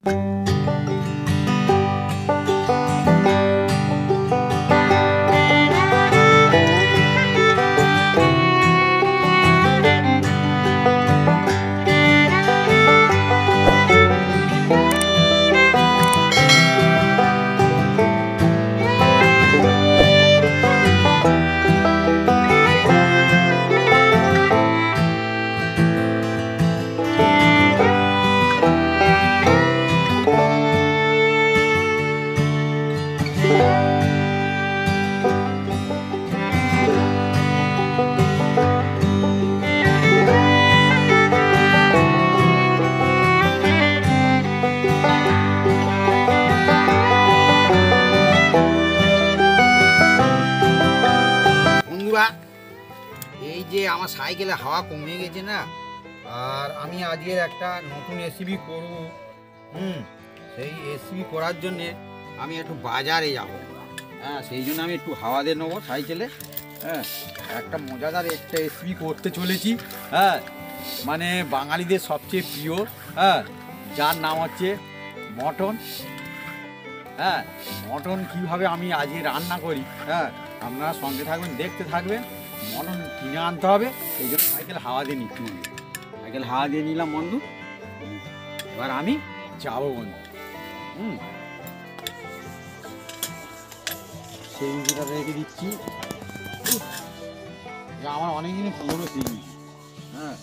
এই যে আমার সাইকেলে হাওয়া কমে গেছে না, আর আমি আজকের একটা নতুন এসিবি করব। সেই এসিবি করার জন্যে আমি একটু বাজারে যাব। হ্যাঁ, সেই জন্য আমি একটু হাওয়া দিয়ে নেবো সাইকেলে। হ্যাঁ, একটা মজাদার একটা এসিবি করতে চলেছি। হ্যাঁ, মানে বাঙালিদের সবচেয়ে প্রিয়, হ্যাঁ, যার নাম হচ্ছে মটন। হ্যাঁ, মটন কীভাবে আমি আজকে রান্না করি, হ্যাঁ, আপনারা সঙ্গে থাকবেন, দেখতে থাকবেন। মটন কিনে আনতে হবে, সেই জন্য সাইকেল হাওয়া দিয়ে নিচ্ছি বন্ধু। সাইকেল হাওয়া দিয়ে নিলাম বন্ধু। এবার আমি যাবো বন্ধু। সেই ইঞ্জিটা রেখে দিচ্ছি। আমার অনেকদিনই পুরনো সিগনি। হ্যাঁ,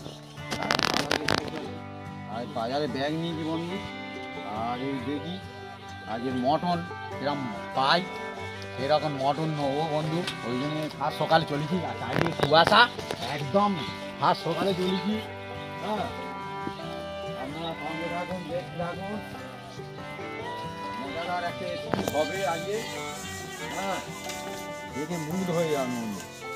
আর বাজারে ব্যাগ নিয়েছি বন্ধু। আর এই দেখি আজকে মটন এরকম পাই, এরকম মটন নেবো বন্ধু। ওই জন্য ফার্স্ট সকালে চলেছি, আর চারিদিকে কুয়াশা, একদম ফার্স্ট সকালে চলেছি। হ্যাঁ, আপনারা সঙ্গে থাকুন, দেখতে থাকুন। মজাদার একটা হবে আজকে। হ্যাঁ, দেখে মুগ্ধ হয়ে যান বন্ধু।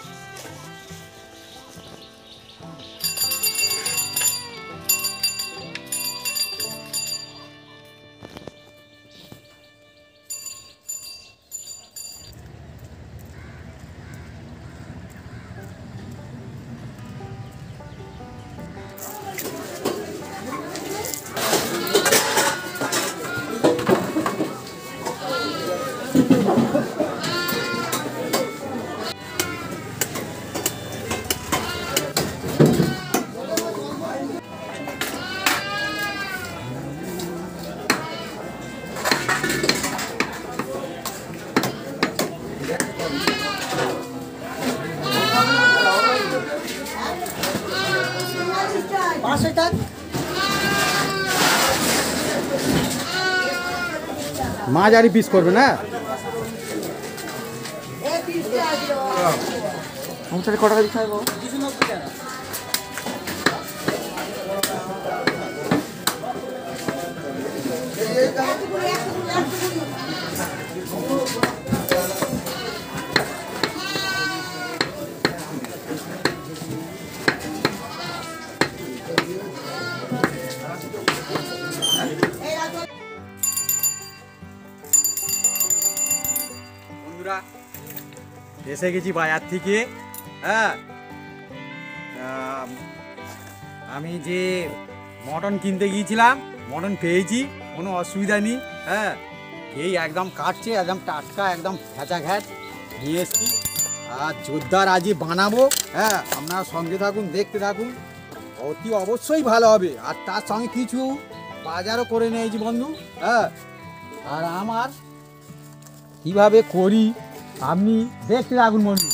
মাঝারি পিস করবে না? কটা দিতে হবে? এসে গেছি বাজার থেকে। হ্যাঁ, আমি যে মটন কিনতে গিয়েছিলাম, মটন পেয়েছি, কোনো অসুবিধা নেই। হ্যাঁ, এই একদম কাটছে, একদম টাটকা, একদম ঘ্যাচা ঘ্যাচ নিয়ে এসছি। আর জোরদার আজই বানাবো। হ্যাঁ, আপনারা সঙ্গে থাকুন, দেখতে থাকুন, অতি অবশ্যই ভালো হবে। আর তার সঙ্গে কিছু বাজারও করে নিয়েছি বন্ধু। হ্যাঁ, আর আমার কীভাবে করি আপনি দেখতে থাকুন বন্ধু।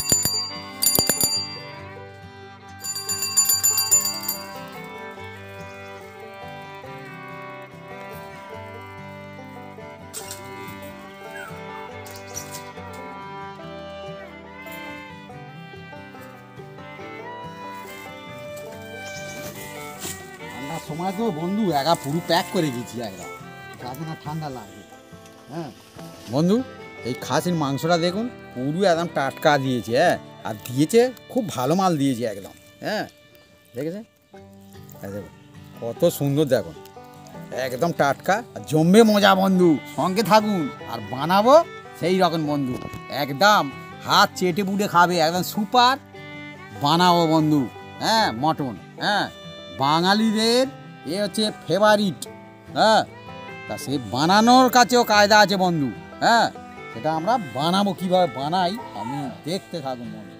ঠান্ডার সময় তো বন্ধু একা পুরো প্যাক করে গেছি, একদম যাতে না ঠান্ডা লাগে। হ্যাঁ বন্ধু, এই খাসির মাংসটা দেখুন, পুরো একদম টাটকা দিয়েছে। হ্যাঁ, আর দিয়েছে খুব ভালো মাল দিয়েছে একদম। হ্যাঁ, দেখেছে? দেখুন কত সুন্দর, দেখুন একদম টাটকা, আর জমবে মজা বন্ধু। সঙ্গে থাকুন, আর বানাবো সেই রকম বন্ধু, একদম হাত চেটে পুটে খাবে, একদম সুপার বানাবো বন্ধু। হ্যাঁ, মটন। হ্যাঁ, বাঙালিদের এ হচ্ছে ফেভারিট। হ্যাঁ, তা সেই বানানোর কাছেও কায়দা আছে বন্ধু। হ্যাঁ, সেটা আমরা বানাবো, কীভাবে বানাই আমি দেখতে থাকুন বন্ধু।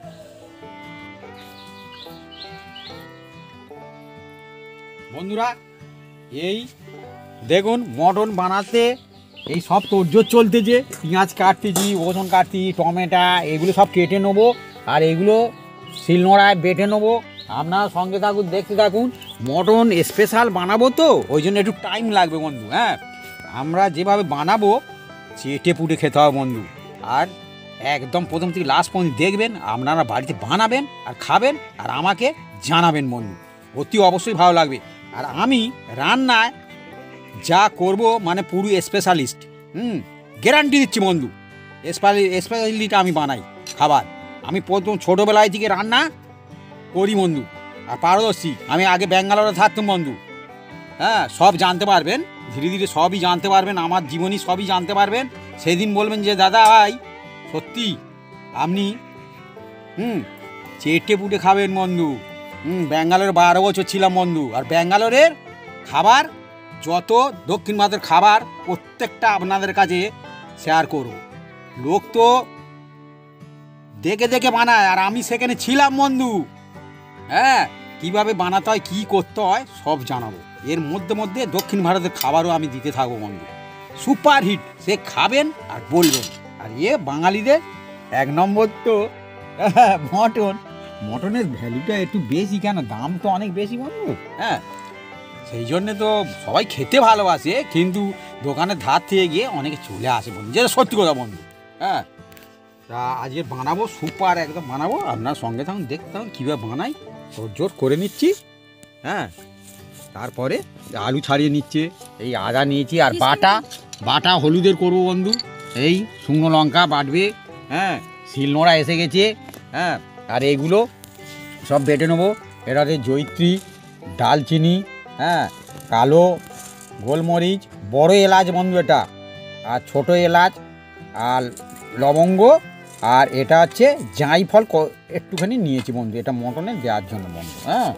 বন্ধুরা এই দেখুন মটন বানাতে এই সব তোড়জোড় চলতেছে, পেঁয়াজ কাটতেছি, রসুন কাটতেছি, টমেটো এগুলো সব কেটে নেবো, আর এগুলো শিলনোড়ায় বেটে নেবো। আপনারা সঙ্গে থাকুন, দেখতে থাকুন। মটন স্পেশাল বানাবো তো ওই জন্য একটু টাইম লাগবে বন্ধু। হ্যাঁ, আমরা যেভাবে বানাবো চেটে পুটে খেতে হবে বন্ধু। আর একদম প্রথম থেকে লাস্ট পর্যন্ত দেখবেন, আপনারা বাড়িতে বানাবেন আর খাবেন আর আমাকে জানাবেন বন্ধু, অতি অবশ্যই ভালো লাগবে। আর আমি রান্নায় যা করব মানে পুরো স্পেশালিস্ট, গ্যারান্টি দিচ্ছি বন্ধু। স্পেশালিটা আমি বানাই খাবার, আমি প্রথম ছোটোবেলায় থেকে রান্না করি বন্ধু, আর পারদর্শী। আমি আগে ব্যাঙ্গালোরে থাকতাম বন্ধু। হ্যাঁ, সব জানতে পারবেন, ধীরে ধীরে সবই জানতে পারবেন, আমার জীবনী সবই জানতে পারবেন। সেদিন বলবেন যে দাদা ভাই সত্যি আপনি চেটে পুটে খাবেন বন্ধু। ব্যাঙ্গালোরে 12 বছর ছিলাম বন্ধু, আর ব্যাঙ্গালোরের খাবার যত দক্ষিণ ভারতের খাবার প্রত্যেকটা আপনাদের কাছে শেয়ার করব। লোক তো দেখে দেখে বানায়, আর আমি সেখানে ছিলাম বন্ধু। হ্যাঁ, কীভাবে বানাতে হয়, কী করতে হয় সব জানাবো। এর মধ্যে মধ্যে দক্ষিণ ভারতের খাবারও আমি দিতে থাকবো বন্ধু, সুপার হিট। সে খাবেন আর বলবেন। আর বাঙালিদের 1 নম্বর তো মটনের ভ্যালুটা একটু বেশি, কেন দাম তো অনেক বেশি বন্ধু। হ্যাঁ, সেই জন্যে তো সবাই খেতে ভালোবাসে, কিন্তু দোকানের ধার থেকে গিয়ে অনেকে চলে আসে বন্ধু, যেটা সত্যি কথা বন্ধু। হ্যাঁ, তা আজকে বানাবো সুপার একদম বানাবো, আপনার সঙ্গে থাকুন, দেখতে থাকুন কীভাবে বানাই। জোর করে নিচ্ছি। হ্যাঁ, তারপরে আলু ছাড়িয়ে নিচ্ছে, এই আদা নিয়েছি, আর বাটা হলুদের করবো বন্ধু। এই শুকনো লঙ্কা বাটবে। হ্যাঁ, শিলনোড়া এসে গেছে। হ্যাঁ, আর এইগুলো সব বেটে নেবো। এটাতে জয়িত্রী, ডালচিনি, হ্যাঁ, কালো গোলমরিচ, বড় এলাচ বন্ধু এটা, আর ছোট এলাচ, আর লবঙ্গ, আর এটা হচ্ছে জাঁইফল একটুখানি নিয়েছি বন্ধু, এটা মটনে দেওয়ার জন্য বন্ধু। হ্যাঁ,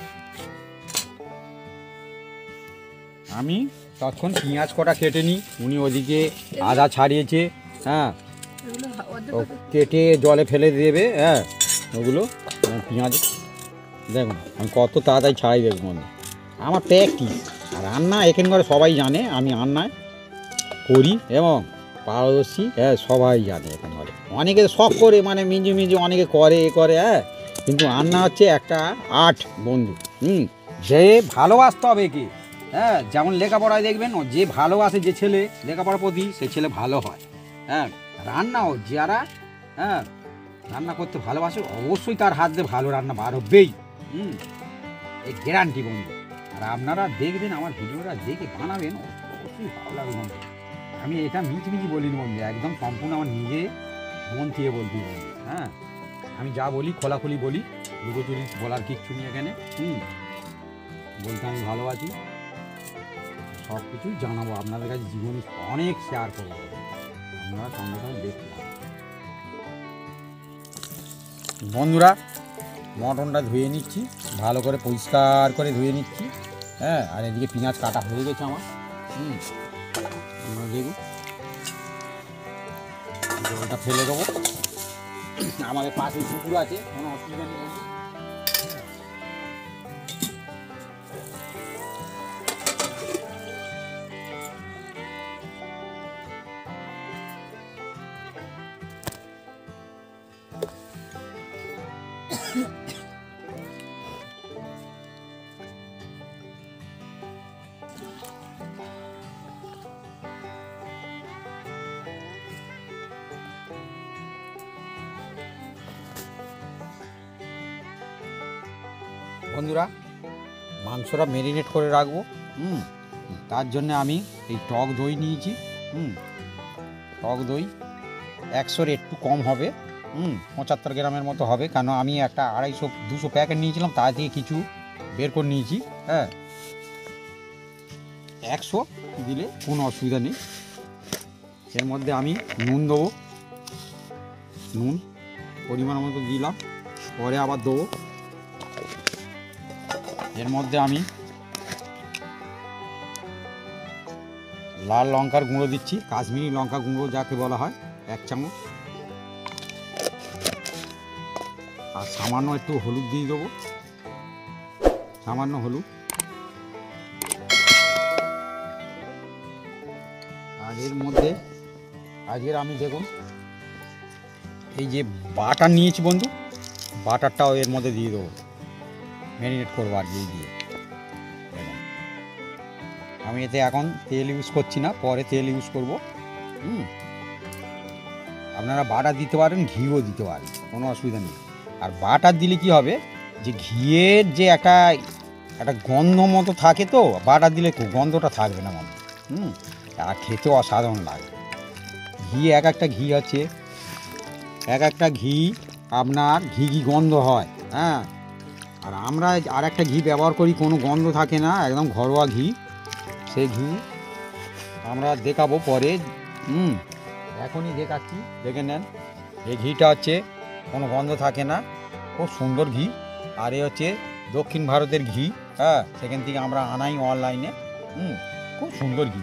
আমি তখন পেঁয়াজ কটা কেটে নিই, উনি ওদিকে আদা ছাড়িয়েছে। হ্যাঁ, কেটে জলে ফেলে দেবে। হ্যাঁ, ওগুলো পেঁয়াজ দেখুন আমি কত তাড়াতাড়ি ছাড়াই দেখব বন্ধু, আমার প্র্যাকটিস। আর রান্না এখানকার সবাই জানে আমি রান্নায় করি এবং পারদর্শী। হ্যাঁ, সবাই জানে এখানকার, অনেকে শখ করে মানে মিঞ্জি অনেকে করে এ করে। হ্যাঁ, কিন্তু রান্না হচ্ছে একটা আর্ট বন্ধু। যে ভালোবাসতে হবে কি। হ্যাঁ, যেমন লেখাপড়ায় দেখবেন, যে ভালোবাসে যে ছেলে লেখাপড়ার প্রতি, সে ছেলে ভালো হয়। হ্যাঁ, রান্নাও যারা রান্না করতে ভালোবাসে অবশ্যই তার হাত দিয়ে ভালো রান্না বার হবেই। এই গ্যারান্টি বন্ধু। আর আপনারা দেখবেন আমার ভিডিওটা দেখে বানাবেন, অবশ্যই ভালো লাগবে বন্ধু। আমি এটা মিচমিচি বলিনি বন্ধু, একদম সম্পূর্ণ আমার নিজে মন থেকে বলতে বন্ধু। হ্যাঁ, আমি যা বলি খোলাখুলি বলি, লুকোচুরি বলার কিচ্ছু নেই এখানে। বলতে আমি ভালোবাসি, সব কিছুই জানাবো আপনাদের কাছে, জীবনে অনেক শেয়ার করবো, আপনারা সঙ্গে সঙ্গে দেখতে বন্ধুরা। মটনটা ধুয়ে নিচ্ছি, ভালো করে পরিষ্কার করে ধুয়ে নিচ্ছি। হ্যাঁ, আর এদিকে পেঁয়াজ কাটা হয়ে গেছে আমার। দেখুন জলটা ফেলে দেবো, আমাদের পাশে পুকুর আছে, কোনো অসুবিধা নেই। বন্ধুরা, মাংসটা ম্যারিনেট করে রাখবো। তার জন্য আমি এই টক দই নিয়েছি। টক দই 100-এর একটু কম হবে, 75 গ্রামের মতো হবে, কারণ আমি একটা 250 প্যাকেট নিয়েছিলাম, তার থেকে কিছু বের করে নিয়েছি। হ্যাঁ, 100 দিলে কোনো অসুবিধা নেই। এর মধ্যে আমি নুন দেবো, নুন পরিমাণ মতো দিলাম, পরে আবার দেবো। এর মধ্যে আমি লাল লঙ্কার গুঁড়ো দিচ্ছি, কাশ্মীরি লঙ্কা গুঁড়ো যাকে বলা হয় 1 চামচ। আর সামান্য একটু হলুদ দিয়ে দেবো, সামান্য হলুদ। আর এর মধ্যে আজকের আমি দেখুন এই যে বাটার নিয়েছি বন্ধু, বাটারটাও এর মধ্যে দিয়ে দেবো, ম্যারিনেট করবো আর দিয়ে দিয়ে। আমি এতে এখন তেল ইউজ করছি না, পরে তেল ইউজ করবো। আপনারা বাটার দিতে পারেন, ঘিও দিতে পারেন, কোনো অসুবিধা নেই। আর বাটার দিলে কি হবে, যে ঘিয়ের যে একটা গন্ধ মতো থাকে, তো বাটার দিলে গন্ধটা থাকবে না মনে। আর খেতেও অসাধারণ লাগে। ঘি এক একটা ঘি আছে, এক একটা ঘি আপনার ঘি গন্ধ হয়। হ্যাঁ, আর আমরা আর একটা ঘি ব্যবহার করি, কোনো গন্ধ থাকে না, একদম ঘরোয়া ঘি। সেই ঘি আমরা দেখাবো পরে। এখনই দেখাচ্ছি, দেখে নেন। এই ঘিটা হচ্ছে কোনো গন্ধ থাকে না, খুব সুন্দর ঘি। আর এ হচ্ছে দক্ষিণ ভারতের ঘি। হ্যাঁ, সেখান থেকে আমরা আনাই অনলাইনে। খুব সুন্দর ঘি।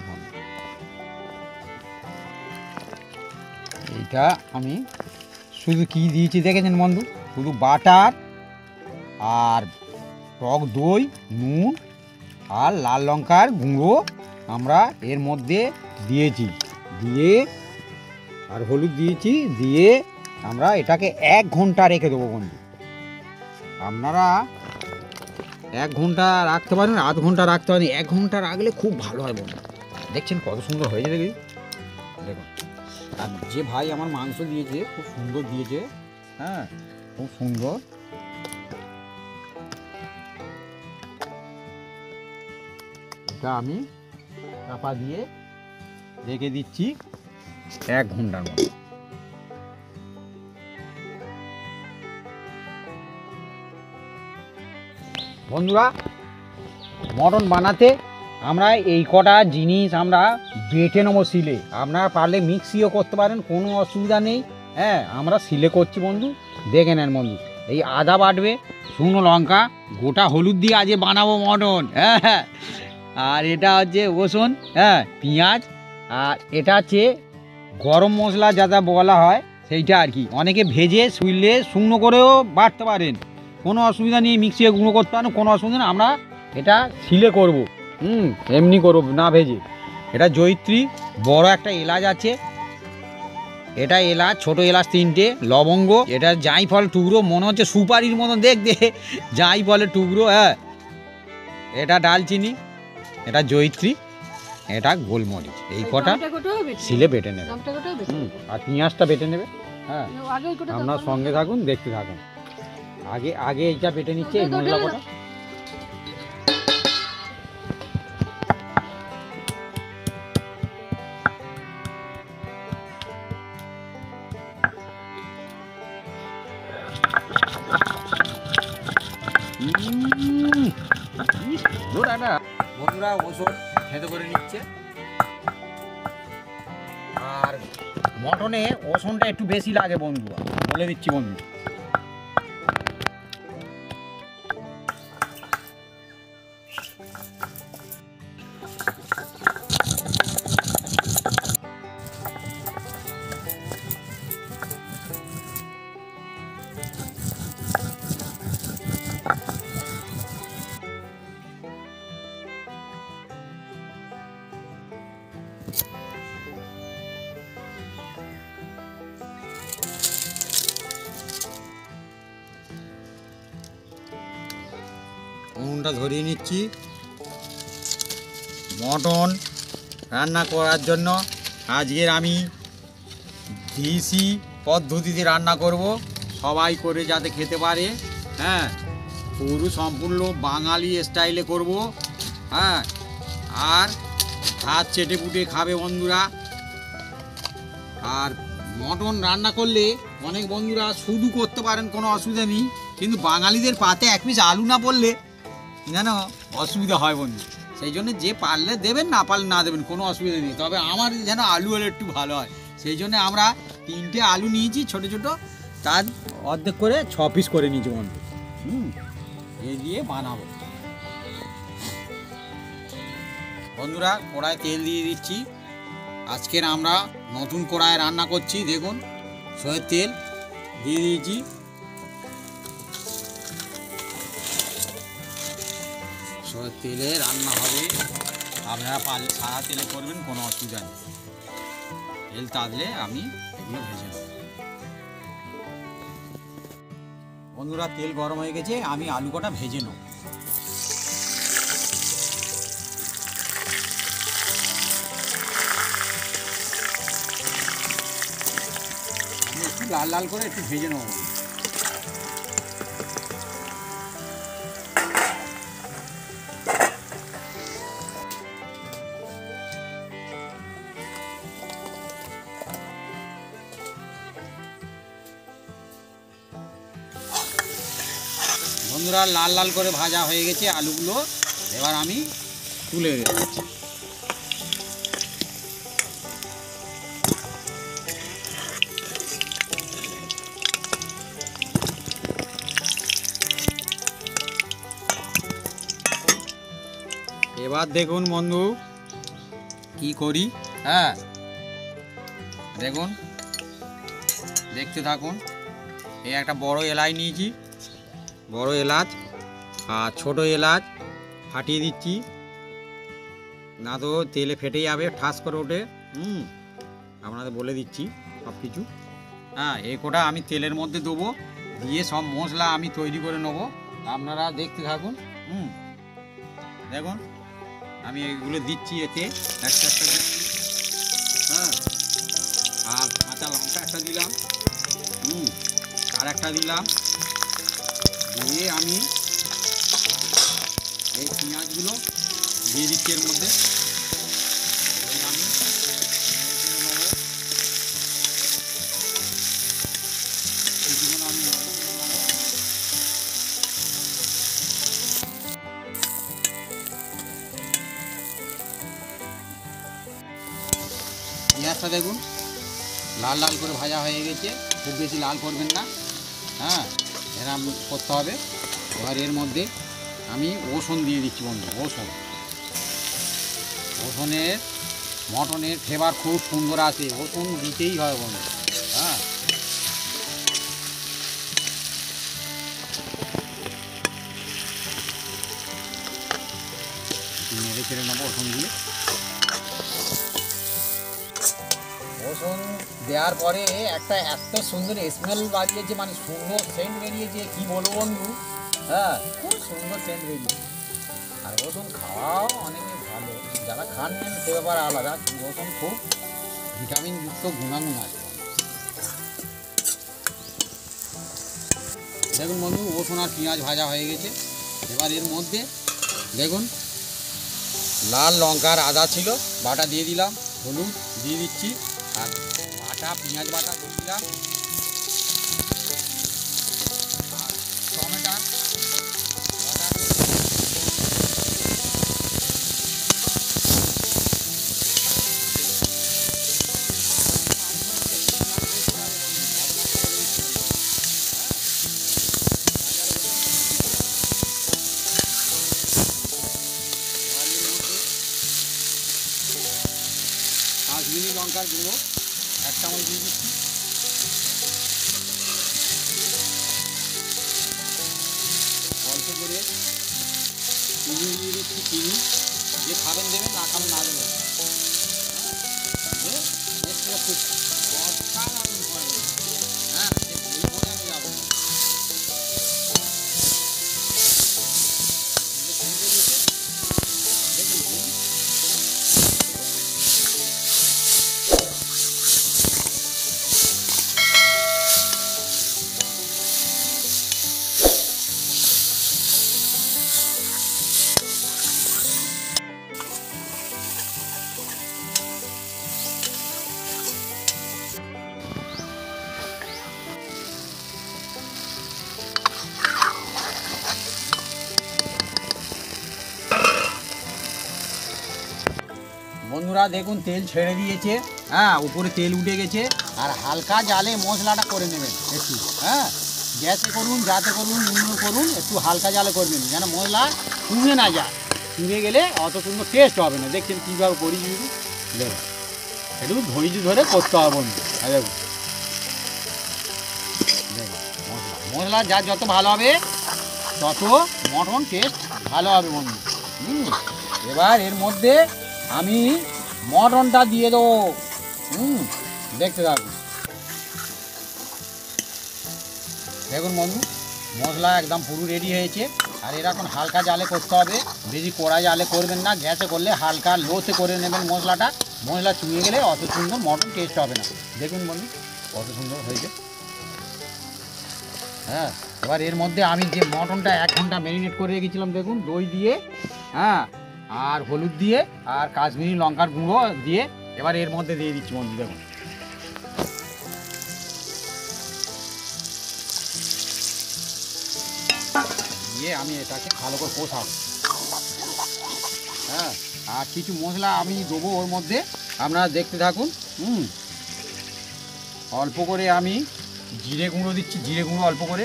এইটা আমি শুধু কি দিয়েছি দেখেছেন বন্ধু, শুধু বাটার আর টক দই, নুন আর লাল লঙ্কার গুঁড়ো আমরা এর মধ্যে দিয়েছি, দিয়ে আর হলুদ দিয়েছি, দিয়ে আমরা এটাকে 1 ঘন্টা রেখে দেবো বন্ধু। আপনারা 1 ঘন্টা রাখতে পারেন, আধ ঘন্টা রাখতে পারেন। 1 ঘন্টা রাখলে খুব ভালো হয় বন্ধু। দেখছেন কত সুন্দর হয়েছে, দেখি দেখুন। আর যে ভাই আমার মাংস দিয়েছে, খুব সুন্দর দিয়েছে। হ্যাঁ, খুব সুন্দর। এটা আমি চাপা দিয়ে রেখে দিচ্ছি 1 ঘন্টার মতো। বন্ধুরা, মটন বানাতে আমরা এই কটা জিনিস আমরা বেটে নেবো শিলে। আপনারা পারলে মিক্সিও করতে পারেন, কোনো অসুবিধা নেই। হ্যাঁ, আমরা শিলে করছি বন্ধু, দেখে নেন বন্ধু। এই আদা বাটবে, শুকনো লঙ্কা, গোটা হলুদ দিয়ে আজকে বানাবো মটন। হ্যাঁ, আর এটা হচ্ছে রসুন, হ্যাঁ, পেঁয়াজ, আর এটা হচ্ছে গরম মশলা যেটা বলা হয় সেইটা আর কি। অনেকে ভেজে শুইলে শুকনো করেও বাটতে পারেন, কোনো অসুবিধা নেই। মিক্সিয়ে গুঁড়ো করতে পারেন, কোনো অসুবিধা নেই। আমরা এটা শিলে করব, এমনি করব না ভেজে। এটা জয়িত্রী, বড় একটা এলাচ আছে, এটা এলাচ, ছোট এলাচ 3টে, লবঙ্গ, এটা জাঁইফল টুকরো, মনে হচ্ছে সুপারির মতন দেখতে, জাঁইফলের টুকরো। হ্যাঁ, এটা ডালচিনি, এটা জয়িত্রী, এটা গোলমরিচ। এই কটা শিলে বেটে নেবে। আর পেঁয়াজটা বেটে নেবে। হ্যাঁ, আপনার সঙ্গে থাকুন, দেখতে থাকুন। আগে এইটা বেটে নিচ্ছে, এই মশলা কটা। বন্ধুরা ওষুধ খেতে করে নিচ্ছে। আর মটনে ওষুধটা একটু বেশি লাগে বন্ধু, বলে দিচ্ছি বন্ধু। উনুনটা ধরিয়ে নিচ্ছি। মটন রান্না করার জন্য আজকের আমি দেশি পদ্ধতিতে রান্না করব, সবাই করে যাতে খেতে পারে। হ্যাঁ, পুরো সম্পূর্ণ বাঙালি স্টাইলে করব। হ্যাঁ, আর ভাত চেটে পুটে খাবে বন্ধুরা। আর মটন রান্না করলে অনেক বন্ধুরা শুধু করতে পারেন, কোনো অসুবিধা নেই। কিন্তু বাঙালিদের পাতে 1 পিস আলু না পড়লে যেন অসুবিধা হয় বন্ধু। সেই জন্য যে পারলে দেবেন, না পারলে না দেবেন, কোনো অসুবিধা নেই। তবে আমার যেন আলু হলে একটু ভালো হয়, সেই জন্য আমরা 3টে আলু নিয়েছি ছোটো ছোটো, তার অর্ধেক করে 6 পিস করে নিয়েছি বন্ধু। এই দিয়ে বানাবো। বন্ধুরা কড়ায় তেল দিয়ে দিচ্ছি। আজকের আমরা নতুন কড়ায় রান্না করছি। দেখুন সয়ের তেল দিয়ে দিয়েছি। সয়ের তেলে রান্না হবে, আপনারা পারলে সাদা তেলে করবেন, কোনো অসুবিধা নেই। তেল তাজলে আমি এগুলো ভেজে নেব। বন্ধুরা তেল গরম হয়ে গেছে, আমি আলু কটা ভেজে নেব। একটু লাল লাল করে একটু ভেজে নেব। বন্ধুরা লাল লাল করে ভাজা হয়ে গেছে আলুগুলো, এবার আমি তুলে দিচ্ছি। এবার দেখুন বন্ধু কি করি। হ্যাঁ দেখুন, দেখতে থাকুন। এই একটা বড় এলাচ নিয়েছি, বড় এলাচ আর ছোট এলাচ ফাটিয়ে দিচ্ছি, না তো তেলে ফেটে যাবে, ঠাস করে ওঠে। আপনাদের বলে দিচ্ছি সব কিছু। হ্যাঁ এই কটা আমি তেলের মধ্যে দেবো, দিয়ে সব মশলা আমি তৈরি করে নেবো, আপনারা দেখতে থাকুন। দেখুন আমি এগুলো দিচ্ছি, এতে একটা একটা দিচ্ছি। হ্যাঁ আর কাঁচা লঙ্কা একটা দিলাম, আর একটা দিলাম, দিয়ে আমি এই পেঁয়াজগুলো দিয়ে দিচ্ছি এর মধ্যে। আমি পেঁয়াজটা দেখুন লাল লাল করে ভাজা হয়ে গেছে, খুব বেশি লাল করবেন না। হ্যাঁ এরকম করতে হবে। এবার এর মধ্যে আমি রসুন দিয়ে দিচ্ছি বন্ধু। রসুনের মটনের ফ্লেভার খুব সুন্দর আসে, রসুন দিতেই হয় বন্ধু। হ্যাঁ নেড়ে ছেড়ে নেবো রসুন দিয়ে। রসুন দেওয়ার পরে একটা এত সুন্দর স্মেল বাড়িয়েছে, মানে সুন্দর সেন্ট বেরিয়েছে, কি বলবো বন্ধু। হ্যাঁ খুব সুন্দর সেন্ট বেরিয়েছে। আর রসুন খাওয়াও অনেকই ভালো, যারা খান নেন সে ব্যাপার আলাদা। রসুন খুব ভিটামিনযুক্ত গুণাগুণ আছে। দেখুন বন্ধু রসুন আর পেঁয়াজ ভাজা হয়ে গেছে। এবার এর মধ্যে দেখুন লাল লঙ্কার আদা ছিল বাটা দিয়ে দিলাম, হলুদ দিয়ে দিচ্ছি, আর বাটা পেঁয়াজ বাটা দিয়ে দিলাম, আর টমেটো বাটা। কাশ্মীরি লঙ্কার গুঁড়ো 1 চামচ দিয়ে দিচ্ছি। অল্প করে চিনি দিয়ে দিচ্ছি, চিনি যে খাবেন দেবেন, না খাবেন না দেবেন। খুব অসাধারণ হয়। হ্যাঁ বলে আমি যাবো না। বন্ধুরা দেখুন তেল ছেড়ে দিয়েছে। হ্যাঁ উপরে তেল উঠে গেছে, আর হালকা জালে মশলাটা করে নেবেন একটু। হ্যাঁ গ্যাসে করুন, যাতে করুন, নিম্ন করুন, একটু হালকা জালে করবেন যেন মশলা পুড়ে না যায়। চুঁড়ে গেলে অত সুন্দর টেস্ট হবে না। দেখছেন কীভাবে করি যদি দেখুন, একটু ধৈর্য ধরে করতে হবে বন্ধু। দেখুন দেখুন মশলা যা যত ভালো হবে তত মটন টেস্ট ভালো হবে বন্ধু। এবার এর মধ্যে আমি মটনটা দিয়ে দেবো। দেখতে থাকুন। দেখুন বন্ধু, মশলা একদম পুরো রেডি হয়েছে। আর এরকম হালকা জালে করতে হবে, বেশি কড়া জালে করবেন না। গ্যাসে করলে হালকা লোতে করে নেবেন মশলাটা। মশলা চুঁয়ে গেলে অত সুন্দর মটন টেস্ট হবে না। দেখুন বন্ধু কত সুন্দর হয়েছে। হ্যাঁ, এবার এর মধ্যে আমি যে মটনটা 1 ঘন্টা ম্যারিনেট করে রেখেছিলাম, দেখুন দই দিয়ে, হ্যাঁ, আর হলুদ দিয়ে, আর কাশ্মীরি লঙ্কার গুঁড়ো দিয়ে এবার এর মধ্যে দিয়ে দিচ্ছি বন্ধু। দেখুন দিয়ে আমি এটাকে ভালো করে কষাবো। হ্যাঁ, আর কিছু মশলা আমি দেবো ওর মধ্যে, আপনারা দেখতে থাকুন। অল্প করে আমি জিরে গুঁড়ো দিচ্ছি, জিরে গুঁড়ো অল্প করে,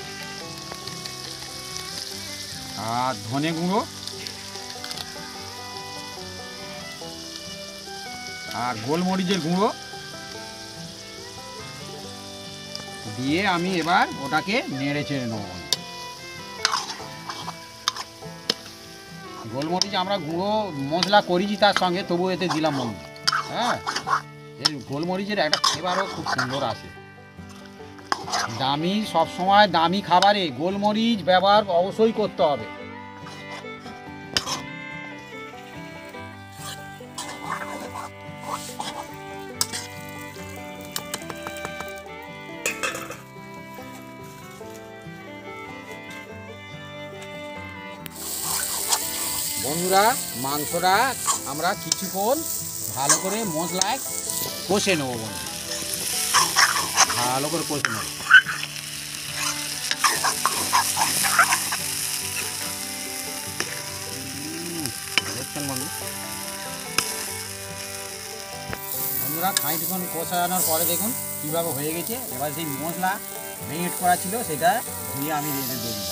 আর ধনে গুঁড়ো, আর গোলমরিচের গুঁড়ো দিয়ে আমি এবার ওটাকে নেড়ে চেড়ে নেব। গোলমরিচ আমরা গুঁড়ো মশলা করেছি তার সঙ্গে, তবু এতে দিলাম বন্ধু। হ্যাঁ, এর গোলমরিচের একটা ফ্লেভারও খুব সুন্দর আসে। দামি, সবসময় দামি খাবারে গোলমরিচ ব্যবহার অবশ্যই করতে হবে। বন্ধুরা, মাংসটা আমরা কিছুক্ষণ ভালো করে মশলায় কষে নেবো বন্ধু, ভালো করে কষে নেব। দেখছেন বন্ধু, বন্ধুরা খানিকক্ষণ কষানোর পরে দেখুন কীভাবে হয়ে গেছে। এবার সেই মশলা ম্যারিনেট করা ছিল সেটা ধুয়ে আমি রেখে দিয়ে দিলাম।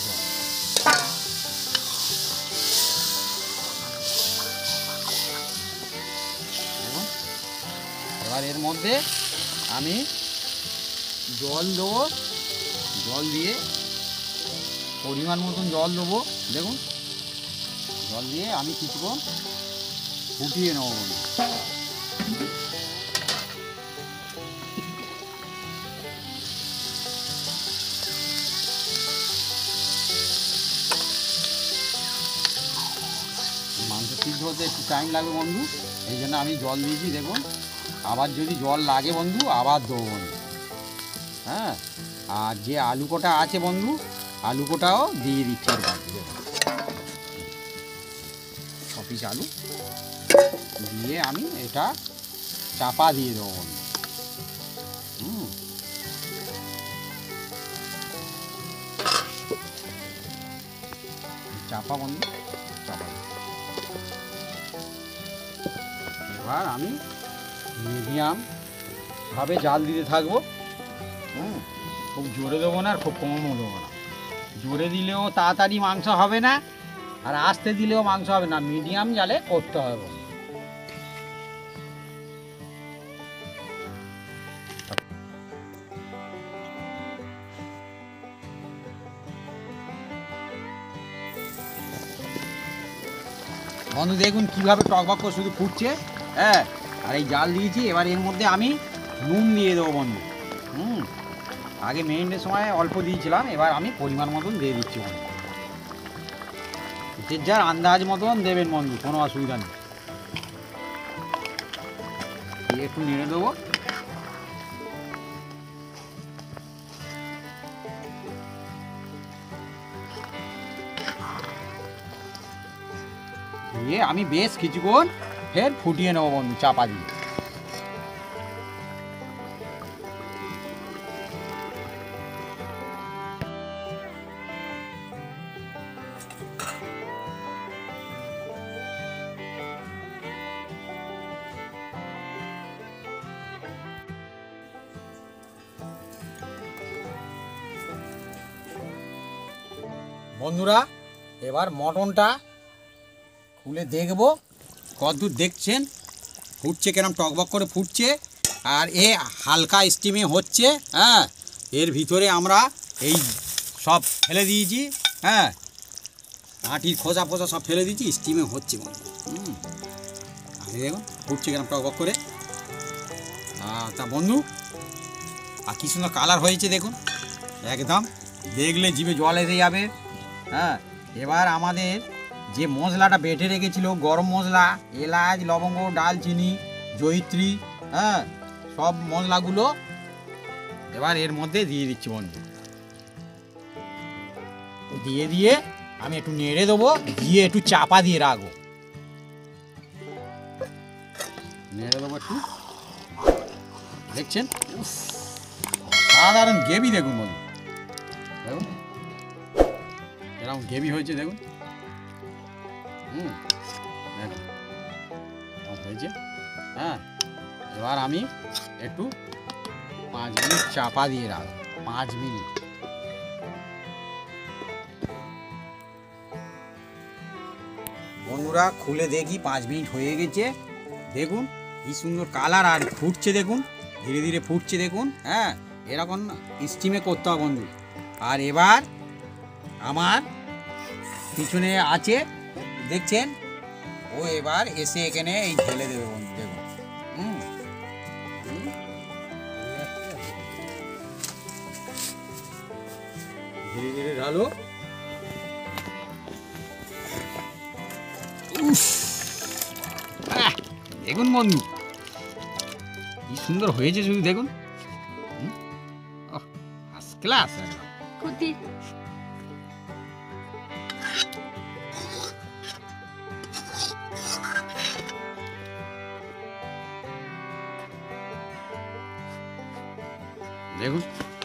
এবার এর মধ্যে আমি জল দেবো, জল দিয়ে পরিমাণ মতন জল দেবো। দেখুন জল দিয়ে আমি কিছুক্ষণ ফুটিয়ে নেব। মাংস সিদ্ধ হতে একটু টাইম লাগবে বন্ধু, এই জন্য আমি জল দিয়েছি। দেখুন আবার যদি জল লাগে বন্ধু আবার দেবো বন্ধু। হ্যাঁ, আর যে আলু কোটা আছে বন্ধু, আলু কোটাও দিয়ে দিচ্ছি আর বাকি। দেখুন 6 পিস আলু দিয়ে আমি এটা চাপা দিয়ে দেবো বন্ধু। চাপা বন্ধু, চাপা। এবার আমি মিডিয়াম ভাবে জাল দিতে থাকবো। খুব জোরে দেবো না, আর খুব কমও দেবো না। জোরে দিলেও তাড়াতাড়ি মাংস হবে না, আর আস্তে দিলেও মাংস হবে না। মিডিয়াম জালে করতে হবে। বন্ধু দেখুন কীভাবে টকবক করে শুধু ফুটছে। হ্যাঁ, আর এই জাল দিয়েছি। এবার এর মধ্যে আমি নুন দিয়ে দেবো বন্ধু। আগে মেরিনেটের সময় অল্প দিয়েছিলাম, এবার আমি পরিমাণ মতন দিয়ে দিচ্ছি বন্ধু। যে যার আন্দাজ মতন দেবেন বন্ধু, কোনো অসুবিধা নেই। দিয়ে একটু নেড়ে দেবো। দিয়ে আমি বেশ কিছুক্ষণ ফের ফুটিয়ে নেবো বন্ধু চাপা দিয়ে। বন্ধুরা, এবার মটনটা খুলে দেখবো কতদূর দেখছেন ফুটছে, কেরম টকবক করে ফুটছে। আর এ হালকা স্টিমে হচ্ছে। হ্যাঁ, এর ভিতরে আমরা এই সব ফেলে দিয়েছি। হ্যাঁ, আটির খোসা ফোসা সব ফেলে দিয়েছি, স্টিমে হচ্ছে বন্ধু। আর দেখুন ফুটছে কেরম টকবক করে। তা বন্ধু, আর কি সুন্দর কালার হয়েছে দেখুন, একদম দেখলে জিভে জল এসে যাবে। হ্যাঁ, এবার আমাদের যে মশলাটা বেটে রেখেছিল, গরম মশলা, এলাচ, লবঙ্গ, ডালচিনি, জয়িত্রী, হ্যাঁ, সব মশলাগুলো এবার এর মধ্যে দিয়ে দিচ্ছি বন্ধু। দিয়ে আমি একটু নেড়ে দেবো, দিয়ে একটু চাপা দিয়ে রাখবো। নেড়ে দেবো একটু, দেখছেন সাধারণ গ্রেভি দেখুন বন্ধু, দেখুন এরকম গ্রেভি হয়েছে দেখুন। দেখুন হয়েছে। হ্যাঁ, এবার আমি একটু 5 মিনিট চাপা দিয়ে রাখবো, 5 মিনিট। বন্ধুরা খুলে দেখি 5 মিনিট হয়ে গেছে। দেখুন কি সুন্দর কালার, আর ফুটছে দেখুন, ধীরে ধীরে ফুটছে দেখুন। হ্যাঁ, এরকম স্টিমে করতে হবে বন্ধু। আর এবার আমার পিছনে আছে দেখছেন, ও এবার এসে এখানে এই ঢেলে দেবে বন্ধু। দেখুন ধীরে ধীরে ঢালো। দেখুন বন্ধু কি সুন্দর হয়েছে, শুধু দেখুন। First class. দেখুন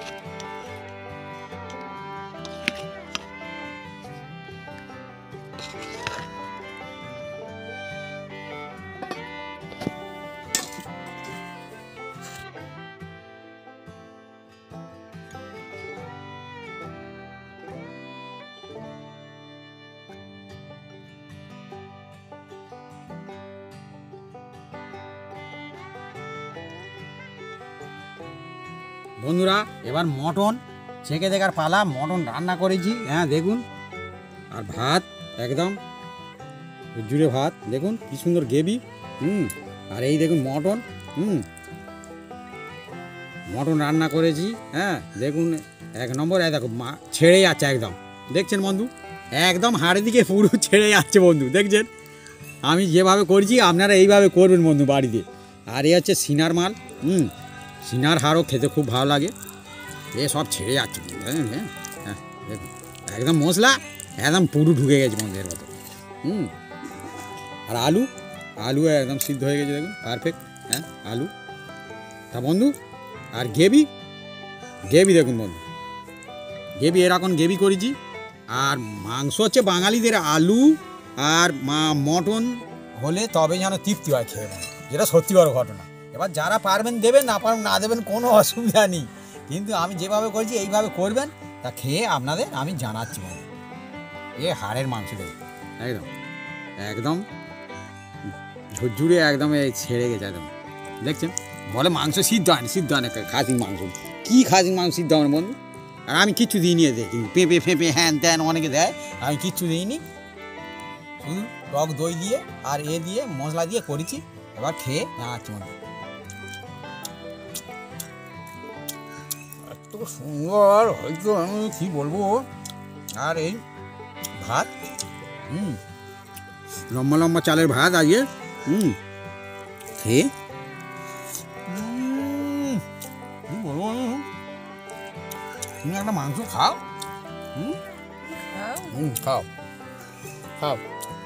বন্ধুরা, এবার মটন ছেঁকে দেখার পালা। মটন রান্না করেছি, হ্যাঁ দেখুন। আর ভাত একদম জুড়ে ভাত, দেখুন কি সুন্দর গ্রেভি। আর এই দেখুন মটন, মটন রান্না করেছি। হ্যাঁ দেখুন 1 নম্বর। দেখো ছেড়ে যাচ্ছে একদম, দেখছেন বন্ধু, একদম হাড়ের দিকে পুরো ছেড়ে যাচ্ছে বন্ধু, দেখছেন। আমি যেভাবে করছি আপনারা এইভাবে করবেন বন্ধু বাড়িতে। আর এ হচ্ছে সিনার মাল, সিনার হাড়ও খেতে খুব ভালো লাগে। এ সব ছেড়ে যাচ্ছে, হ্যাঁ হ্যাঁ দেখুন একদম মশলা একদম পুরো ঢুকে গেছে বন্ধু এর মতো। আর আলু একদম সিদ্ধ হয়ে গেছে দেখুন, পারফেক্ট। হ্যাঁ আলু। তা বন্ধু, আর গ্রেভি দেখুন বন্ধু, গ্রেভি এরকম গ্রেভি করেছি। আর মাংস হচ্ছে বাঙালিদের আলু আর মটন হলে তবে যেন তৃপ্তি হয় খেয়ে, যেটা সত্যি বড় ঘটনা। এবার যারা পারবেন দেবেন, না পারবেন না দেবেন, কোনো অসুবিধা নেই। কিন্তু আমি যেভাবে করছি এইভাবে করবেন, তা খেয়ে আপনাদের আমি জানাচ্ছি বন্ধু। এ হাড়ের মাংস দেখুন, একদম ঝুরঝুরে, একদম ছেড়ে গেছে একদম, দেখছেন। বলে মাংস সিদ্ধ হয়নি, খাসির মাংস। কি খাসির মাংস সিদ্ধ হয় বন্ধু? আর আমি কিচ্ছু দিইনি, দেখি পেঁপে ফেঁপে হ্যান ত্যান অনেকে দেয়, আমি কিচ্ছু দিইনি। শুধু টক দই দিয়ে আর দিয়ে মশলা দিয়ে করেছি। এবার খেয়ে জানাচ্ছি বন্ধু। এত সুন্দর হয়তো আমি কি বলবো। আর এই ভাত, লম্বা লম্বা চালের ভাত আজকে, খেয়ে কি বলবো। তুমি একটা মাংস খাও, খাও খাও।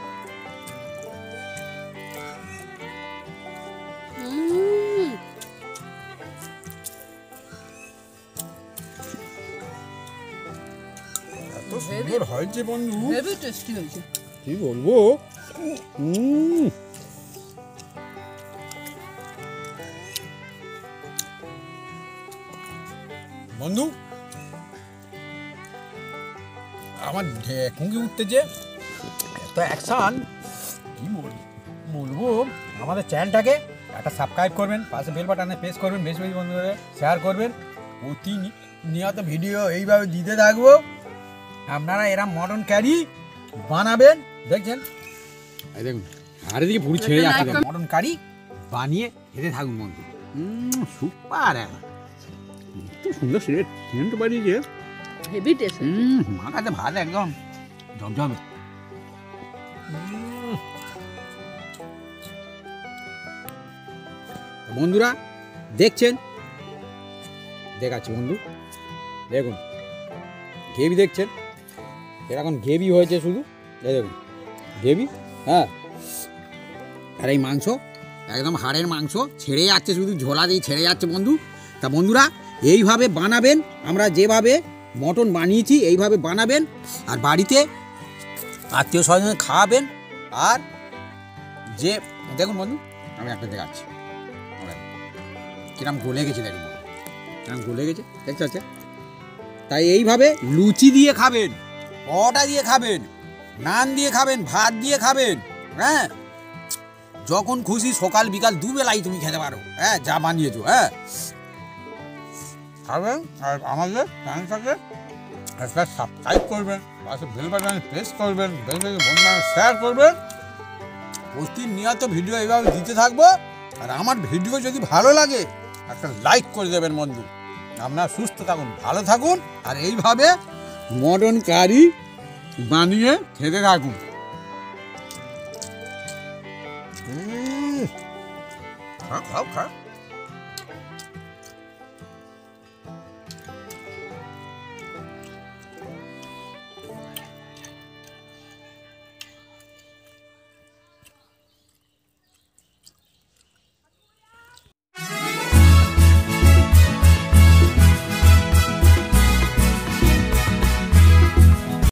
এত সুন্দর হয়েছে বন্ধু, হেভি টেস্টি হয়েছে, কি বলবো। বন্ধু আমার কুঁকি উঠতেছে, এত অ্যাকশন। বলবো আমাদের চ্যানেলটাকে একটা সাবস্ক্রাইব করবেন, পাশে বেল বাটনে প্রেস করবেন, বেশি বেশি বন্ধুদের শেয়ার করবেন। প্রতিনিয়ত ভিডিও এইভাবে দিতে থাকবো। আপনারা এরা মটন কারি বানাবেন, দেখছেন এই দেখুন আর এদিকে পুরো ছেড়ে যাচ্ছে। মটন কারি বানিয়ে খেতে থাকুন বন্ধু। সুপার, এত সুন্দর সেন্ট বানিয়েছে, হেভি টেস্ট। মাখাতে ভাত একদম জমজমে। বন্ধুরা দেখছেন, দেখাচ্ছি বন্ধু, দেখুন গ্রেভি দেখছেন এরকম গ্রেভি হয়েছে, শুধু এই দেখুন গ্রেভি। হ্যাঁ, আর এই মাংস একদম হাড়ের মাংস ছেড়ে যাচ্ছে, শুধু ঝোলা দিয়ে ছেড়ে যাচ্ছে বন্ধু। তা বন্ধুরা এইভাবে বানাবেন, আমরা যেভাবে মটন বানিয়েছি এইভাবে বানাবেন, আর বাড়িতে আত্মীয় স্বজন খাওয়াবেন। আর যে দেখুন বন্ধু, আমি একটা দেখাচ্ছি কিরম গলে গেছে, দেখুন কিরম গলে গেছে, দেখতে পাচ্ছে। তাই এইভাবে লুচি দিয়ে খাবেন, পরোটা দিয়ে খাবেন, নান দিয়ে খাবেন, ভাত দিয়ে খাবেন। হ্যাঁ, যখন খুশি সকাল বিকাল দুবেলাই তুমি খেতে পারো। হ্যাঁ, যা বানিয়েছো। হ্যাঁ, খাবেন। আর আমাদের চ্যানেলটাকে একটা সাবস্ক্রাইব করবেন, পাশে বেল বাটনে প্রেস করবেন, বেশি বেশি বন্ধুরা শেয়ার করবেন। প্রতিনিয়ত ভিডিও এইভাবে দিতে থাকবো। আর আমার ভিডিও যদি ভালো লাগে একটা লাইক করে দেবেন বন্ধু। আপনারা সুস্থ থাকুন, ভালো থাকুন, আর এইভাবে মটন কারি বানিয়ে খেতে থাকুন। খাও খাও খাও।